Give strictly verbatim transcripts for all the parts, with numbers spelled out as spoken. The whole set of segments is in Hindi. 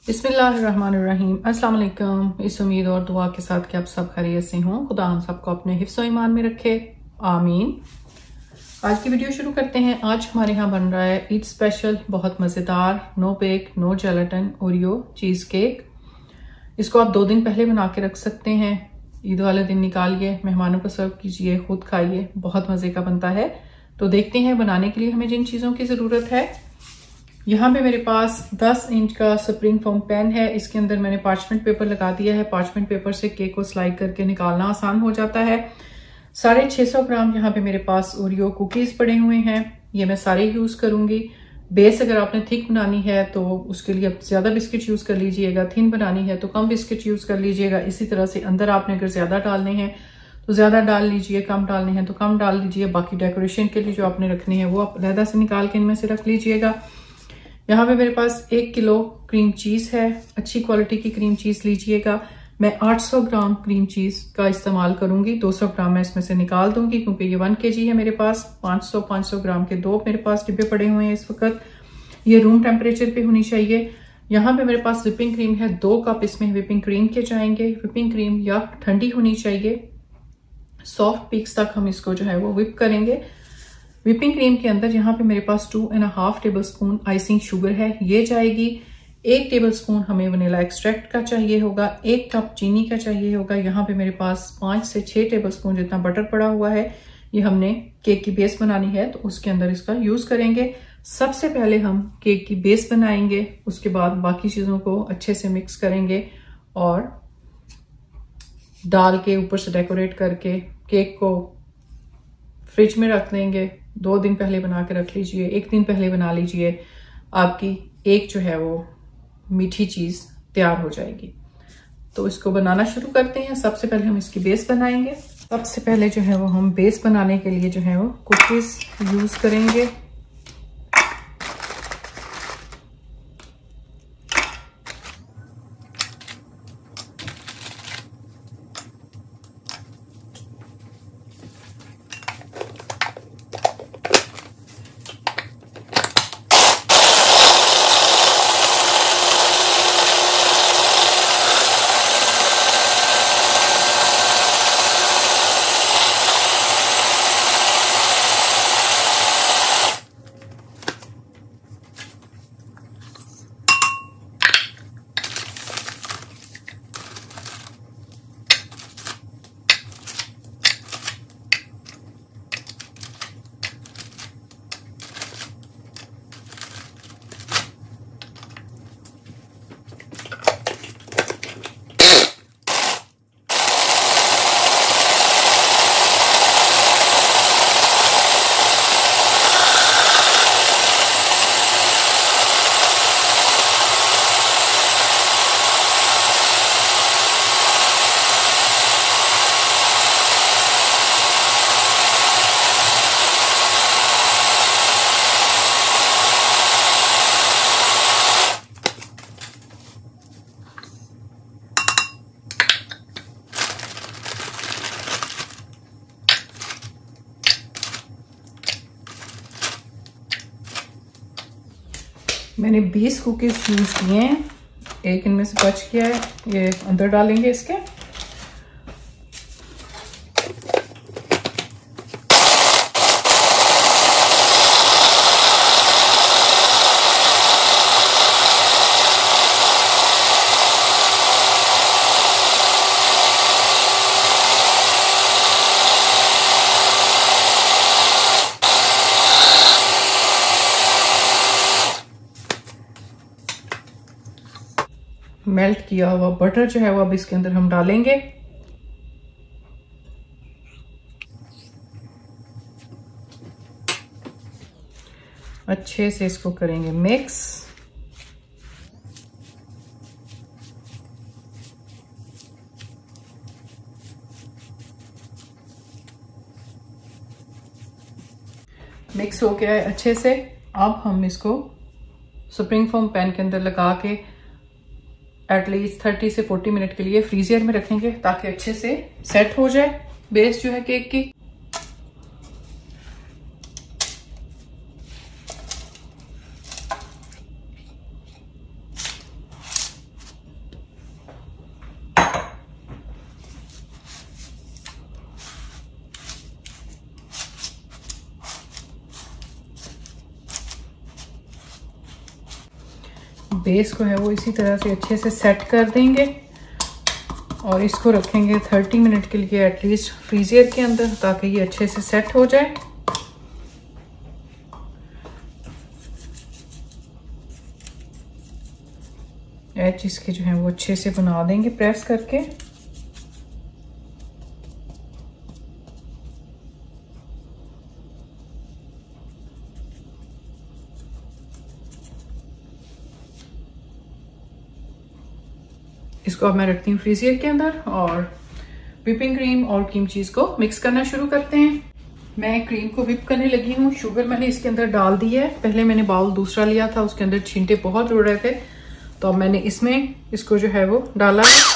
बिस्मिल्लाहिर्रहमानिर्रहीम। अस्सलाम वालेकुम। इस उम्मीद और दुआ के साथ कि आप सब खैरियत से हों। खुदा हम सबको अपने हिफ्ज़ व ईमान में रखे, आमीन। आज की वीडियो शुरू करते हैं। आज हमारे यहाँ बन रहा है ईद स्पेशल, बहुत मज़ेदार no bake no gelatin Oreo cheese cake. इसको आप दो दिन पहले बना के रख सकते हैं। ईद वाले दिन निकालिए, मेहमानों को सर्व कीजिए, खुद खाइए, बहुत मज़े का बनता है। तो देखते हैं बनाने के लिए हमें जिन चीज़ों की ज़रूरत है। यहाँ पे मेरे पास दस इंच का स्प्रिंग फोम पैन है। इसके अंदर मैंने पार्चमेंट पेपर लगा दिया है। पार्चमेंट पेपर से केक को स्लाइड करके निकालना आसान हो जाता है। साढ़े छः सौ ग्राम यहाँ पे मेरे पास ओरियो कुकीज पड़े हुए हैं। ये मैं सारे यूज करूंगी। बेस अगर आपने थिक बनानी है तो उसके लिए आप ज्यादा बिस्किट यूज कर लीजिएगा, थिन बनानी है तो कम बिस्किट यूज कर लीजिएगा। इसी तरह से अंदर आपने अगर ज्यादा डालने हैं तो ज्यादा डाल लीजिए, कम डालने हैं तो कम डाल लीजिए। बाकी डेकोरेशन के लिए जो आपने रखने हैं वो आप अलहदा से निकाल के इनमें से रख लीजिएगा। यहाँ पे मेरे पास एक किलो क्रीम चीज है। अच्छी क्वालिटी की क्रीम चीज लीजिएगा। मैं आठ सौ ग्राम क्रीम चीज का इस्तेमाल करूंगी। दो सौ ग्राम मैं इसमें से निकाल दूंगी क्योंकि ये वन केजी है मेरे पास। पाँच सौ पाँच सौ ग्राम के दो मेरे पास डिब्बे पड़े हुए हैं इस वक्त। ये रूम टेम्परेचर पे होनी चाहिए। यहाँ पे मेरे पास विपिंग क्रीम है। दो कप इसमें विपिंग क्रीम के जाएंगे। विपिंग क्रीम या ठंडी होनी चाहिए। सॉफ्ट पीक्स तक हम इसको जो है वो विप करेंगे। विपिंग क्रीम के अंदर यहाँ पे मेरे पास two and half tablespoon icing sugar है, ये जाएगी। एक टेबल स्पून हमें वनीला एक्सट्रैक्ट का चाहिए होगा। एक कप चीनी का चाहिए होगा। यहाँ पे मेरे पास पांच से छह टेबल स्पून जितना बटर पड़ा हुआ है। ये हमने केक की बेस बनानी है तो उसके अंदर इसका यूज करेंगे। सबसे पहले हम केक की बेस बनाएंगे, उसके बाद बाकी चीजों को अच्छे से मिक्स करेंगे और डाल के ऊपर से डेकोरेट करके केक को फ्रिज में रख देंगे। दो दिन पहले बना के रख लीजिए, एक दिन पहले बना लीजिए, आपकी एक जो है वो मीठी चीज तैयार हो जाएगी। तो इसको बनाना शुरू करते हैं। सबसे पहले हम इसकी बेस बनाएंगे। सबसे पहले जो है वो हम बेस बनाने के लिए जो है वो कुकीज यूज करेंगे। मैंने बीस कुकीज यूज किए हैं, एक इनमें से बच गया है, ये अंदर डालेंगे इसके। मेल्ट किया हुआ बटर जो है वो अब इसके अंदर हम डालेंगे। अच्छे से इसको करेंगे मिक्स। मिक्स हो गया है अच्छे से। अब हम इसको स्प्रिंग फोम पैन के अंदर लगा के एटलीस्ट थर्टी से फोर्टी मिनट के लिए फ्रीजर में रखेंगे ताकि अच्छे से सेट हो जाए बेस जो है केक की। बेस को है वो इसी तरह से अच्छे से सेट कर देंगे और इसको रखेंगे तीस मिनट के लिए एटलीस्ट फ्रीजर के अंदर, ताकि ये अच्छे से सेट हो जाए। एज इसके जो है वो अच्छे से बना देंगे प्रेस करके। इसको अब मैं रखती हूँ फ्रीजर के अंदर और व्हिपिंग क्रीम और क्रीम चीज को मिक्स करना शुरू करते हैं। मैं क्रीम को व्हिप करने लगी हूँ। शुगर मैंने इसके अंदर डाल दी है। पहले मैंने बाउल दूसरा लिया था, उसके अंदर छींटे बहुत उड़ रहे थे, तो अब मैंने इसमें इसको जो है वो डाला है।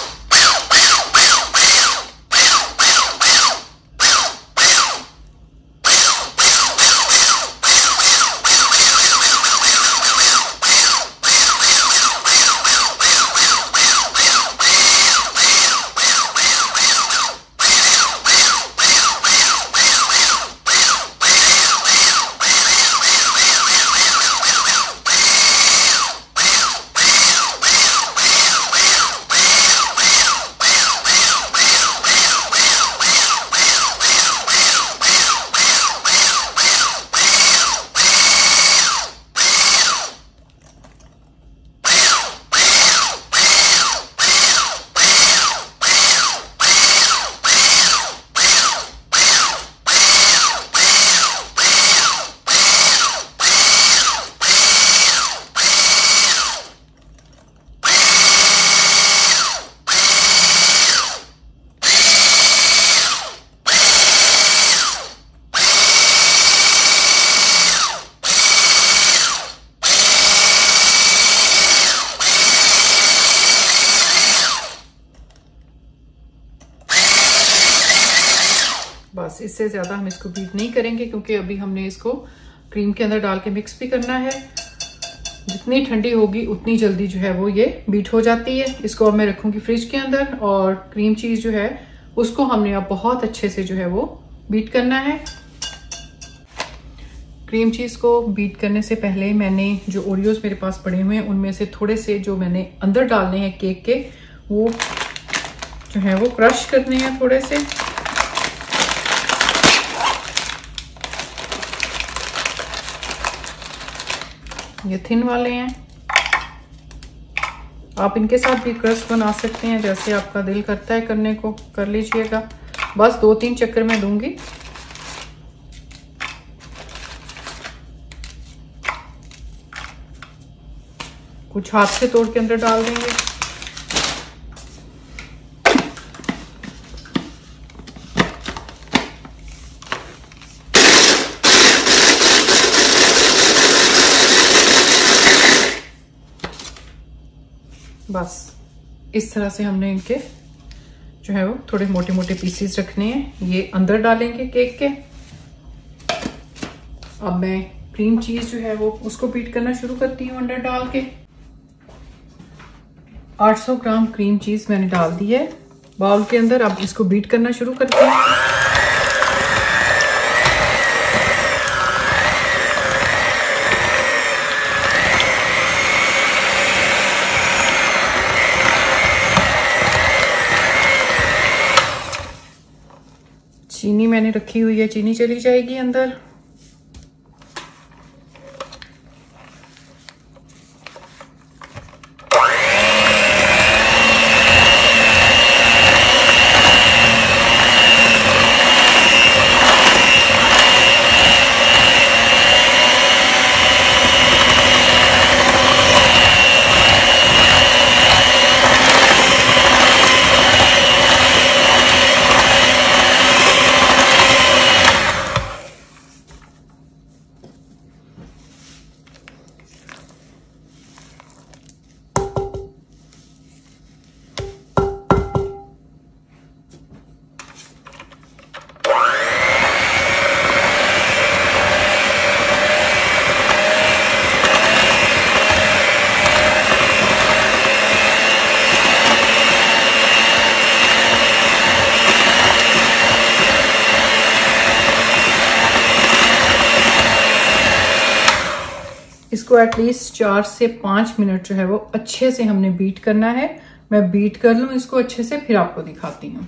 बस इससे ज़्यादा हम इसको बीट नहीं करेंगे, क्योंकि अभी हमने इसको क्रीम के अंदर डाल के मिक्स भी करना है। जितनी ठंडी होगी उतनी जल्दी जो है वो ये बीट हो जाती है। इसको अब मैं रखूँगी फ्रिज के अंदर और क्रीम चीज़ जो है उसको हमने अब बहुत अच्छे से जो है वो बीट करना है। क्रीम चीज़ को बीट करने से पहले मैंने जो ओरियोज मेरे पास पड़े हुए हैं उनमें से थोड़े से जो मैंने अंदर डालने हैं केक के, वो जो है वो क्रश करने हैं थोड़े से। ये थिन वाले हैं, आप इनके साथ भी क्रस्ट बना सकते हैं, जैसे आपका दिल करता है करने को कर लीजिएगा। बस दो तीन चक्कर में दूंगी। कुछ हाथ से तोड़ के अंदर डाल देंगे। बस इस तरह से हमने इनके जो है वो थोड़े मोटे मोटे पीसेस रखने हैं। ये अंदर डालेंगे केक के। अब मैं क्रीम चीज जो है वो उसको बीट करना शुरू करती हूँ अंदर डाल के। आठ सौ ग्राम क्रीम चीज मैंने डाल दी है बाउल के अंदर। अब इसको बीट करना शुरू करते हैं। चीनी मैंने रखी हुई है, चीनी चली जाएगी अंदर। इसको एटलीस्ट चार से पांच मिनट जो है वो अच्छे से हमने बीट करना है। मैं बीट कर लूं इसको अच्छे से, फिर आपको दिखाती हूँ।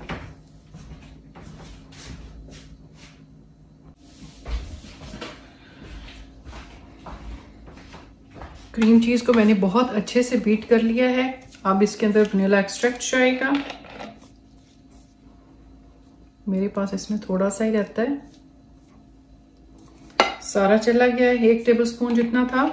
क्रीम चीज को मैंने बहुत अच्छे से बीट कर लिया है। अब इसके अंदर वनीला एक्सट्रैक्ट जाएगा। मेरे पास इसमें थोड़ा सा ही रहता है, सारा चला गया है, एक टेबलस्पून जितना था।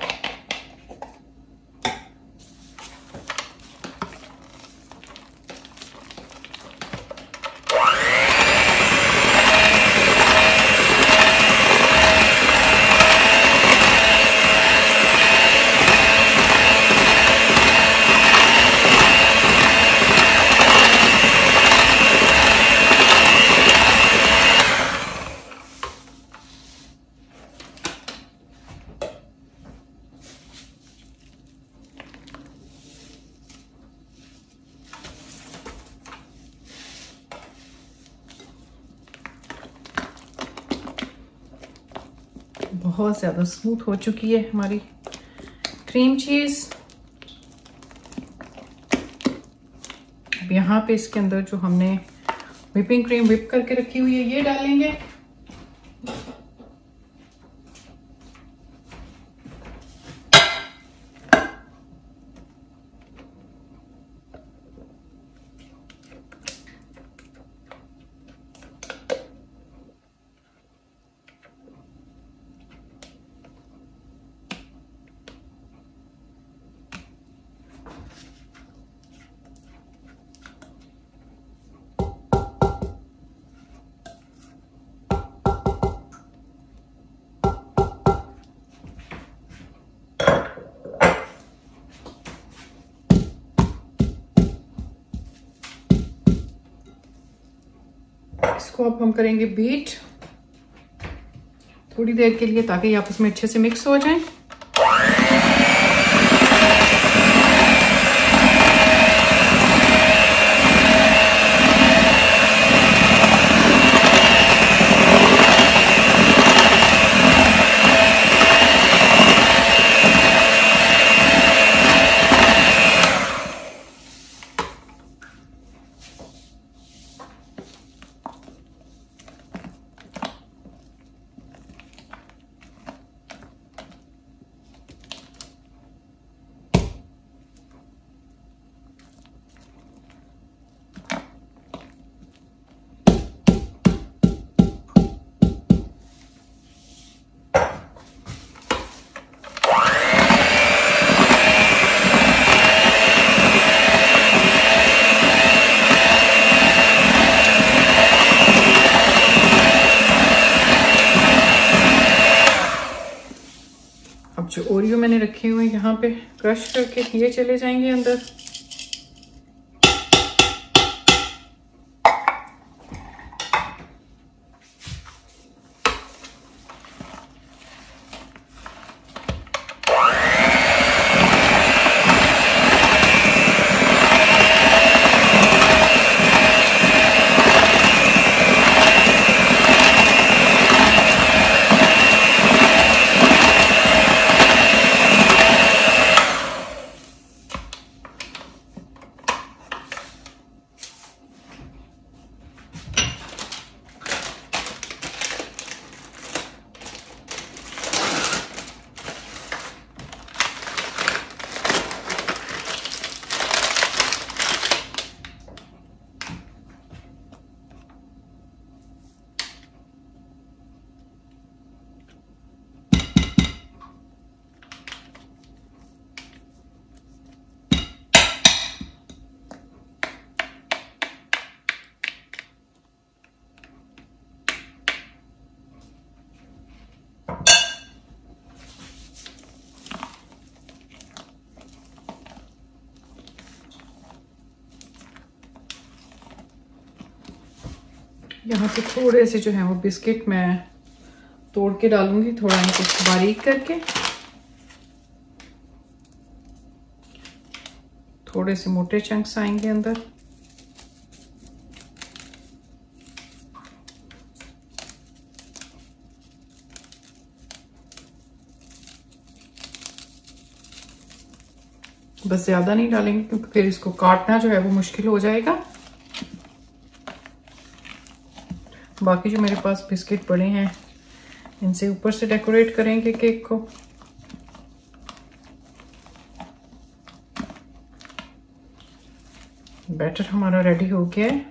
बहुत ज़्यादा स्मूथ हो चुकी है हमारी क्रीम चीज़। अब यहाँ पे इसके अंदर जो हमने व्हिपिंग क्रीम व्हिप करके रखी हुई है ये डालेंगे। इसको अब हम करेंगे बीट थोड़ी देर के लिए, ताकि ये आपस में अच्छे से मिक्स हो जाएं। जो ओरियो मैंने रखे हुए यहाँ पे क्रश करके ये चले जाएंगे अंदर। यहाँ से थोड़े से जो है वो बिस्किट मैं तोड़ के डालूंगी, थोड़ा इनको बारीक करके। थोड़े से मोटे चंक्स आएंगे अंदर। बस ज्यादा नहीं डालेंगे क्योंकि फिर इसको काटना जो है वो मुश्किल हो जाएगा। बाकी जो मेरे पास बिस्किट पड़े हैं इनसे ऊपर से डेकोरेट करेंगे केक को। बैटर हमारा रेडी हो गया है।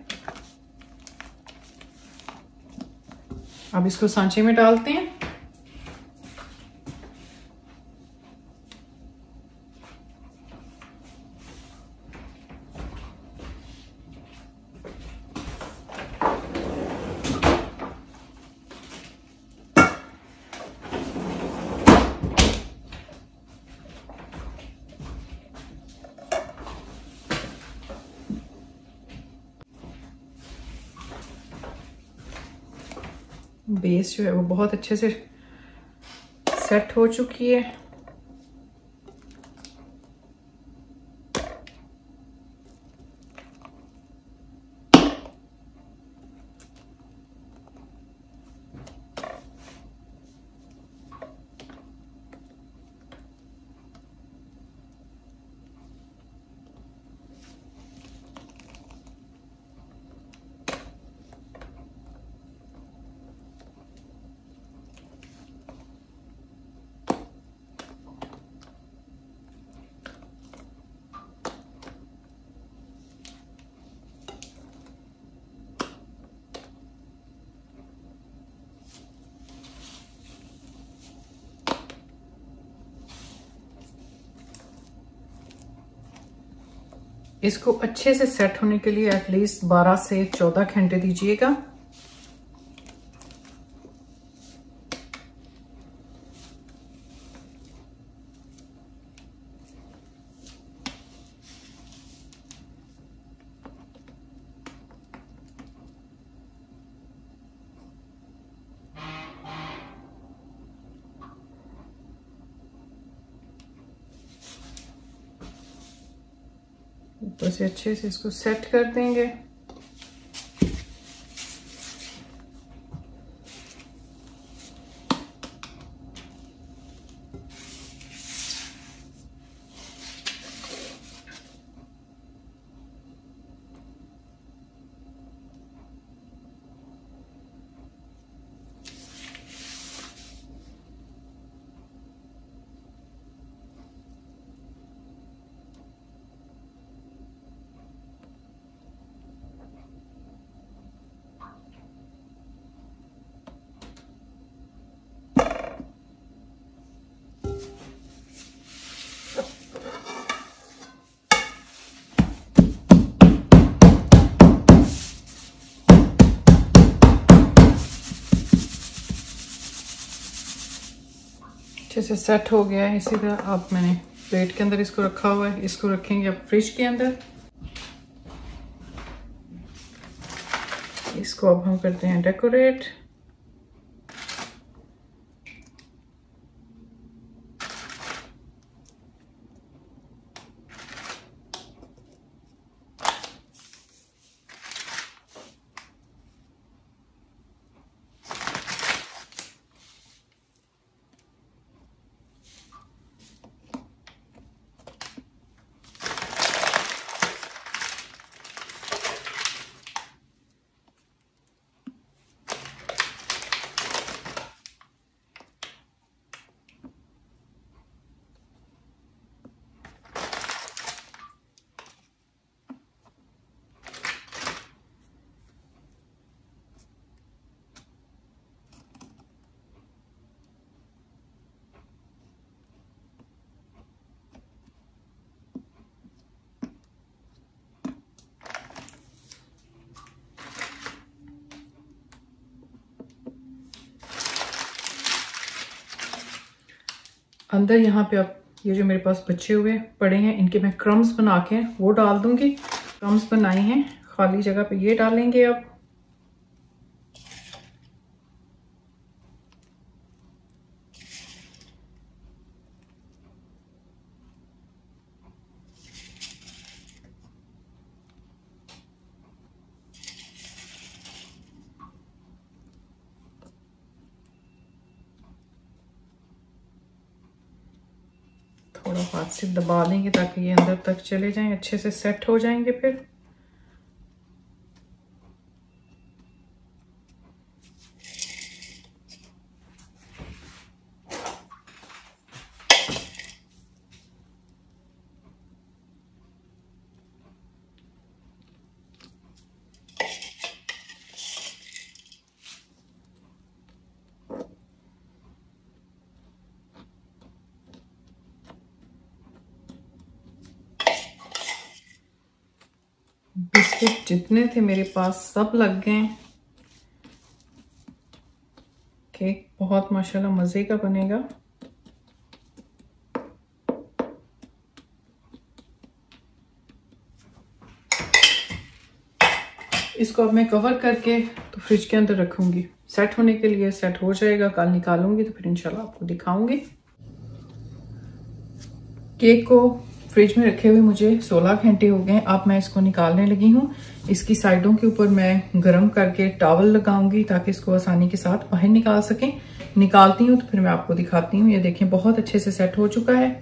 अब इसको सांचे में डालते हैं। बेस जो है वो बहुत अच्छे से सेट हो चुकी है। इसको अच्छे से सेट होने के लिए एटलीस्ट बारह से चौदह घंटे दीजिएगा। ऊपर से अच्छे से इसको सेट कर देंगे। अच्छे से सेट हो गया है। इसी तरह अब मैंने प्लेट के अंदर इसको रखा हुआ है। इसको रखेंगे अब फ्रिज के अंदर। इसको अब हम करते हैं डेकोरेट। अंदर यहाँ पे अब ये जो मेरे पास बचे हुए पड़े हैं इनके मैं क्रम्स बना के वो डाल दूंगी। क्रम्स बनाए हैं खाली जगह पे ये डालेंगे अब। थोड़ा हाथ हाथ से दबा देंगे ताकि ये अंदर तक चले जाएं, अच्छे से सेट हो जाएंगे। फिर बिस्किट जितने थे मेरे पास सब लग गए। केक बहुत माशाल्लाह मज़े का बनेगा। इसको अब मैं कवर करके तो फ्रिज के अंदर रखूंगी सेट होने के लिए। सेट हो जाएगा, कल निकालूंगी तो फिर इंशाल्लाह आपको दिखाऊंगी। केक को फ्रिज में रखे हुए मुझे सोलह घंटे हो गए। अब मैं इसको निकालने लगी हूँ। इसकी साइडों के ऊपर मैं गरम करके टॉवल लगाऊंगी ताकि इसको आसानी के साथ बाहर निकाल सकें। निकालती हूँ तो फिर मैं आपको दिखाती हूँ। ये देखें बहुत अच्छे से सेट हो चुका है।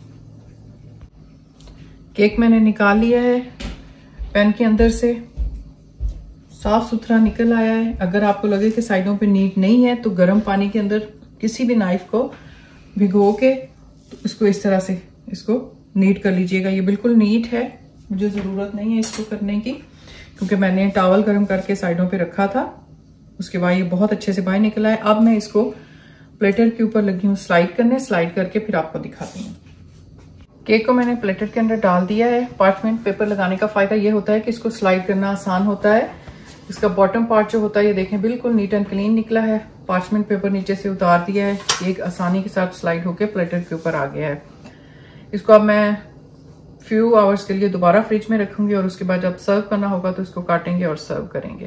केक मैंने निकाल लिया है, पैन के अंदर से साफ सुथरा निकल आया है। अगर आपको लगे कि साइडों पे नीट नहीं है तो गर्म पानी के अंदर किसी भी नाइफ को भिगो के तो इसको इस तरह से इसको नीट कर लीजिएगा। ये बिल्कुल नीट है, मुझे ज़रूरत नहीं है इसको करने की क्योंकि मैंने टॉवल गर्म करके साइडों पे रखा था। उसके बाद ये बहुत अच्छे से बाहर निकला है। अब मैं इसको प्लेटर के ऊपर लगी हूँ स्लाइड करने। स्लाइड करके फिर आपको दिखाती हूँ। केक को मैंने प्लेटर के अंदर डाल दिया है। पार्चमेंट पेपर लगाने का फायदा ये होता है कि इसको स्लाइड करना आसान होता है। इसका बॉटम पार्ट जो होता है ये देखें बिल्कुल नीट एंड क्लीन निकला है। पार्चमेंट पेपर नीचे से उतार दिया है, एक आसानी के साथ स्लाइड होकर प्लेटर के ऊपर आ गया है। इसको अब मैं फ्यू आवर्स के लिए दोबारा फ्रिज में रखूंगी और उसके बाद जब सर्व करना होगा तो इसको काटेंगे और सर्व करेंगे।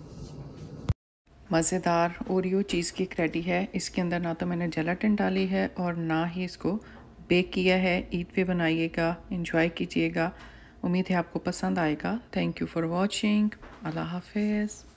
मज़ेदार ओरियो चीज़ केक रेडी है। इसके अंदर ना तो मैंने जेलाटिन डाली है और ना ही इसको बेक किया है। ईद पे बनाइएगा, एंजॉय कीजिएगा। उम्मीद है आपको पसंद आएगा। Thank you for watching. अल्लाह हाफिज़।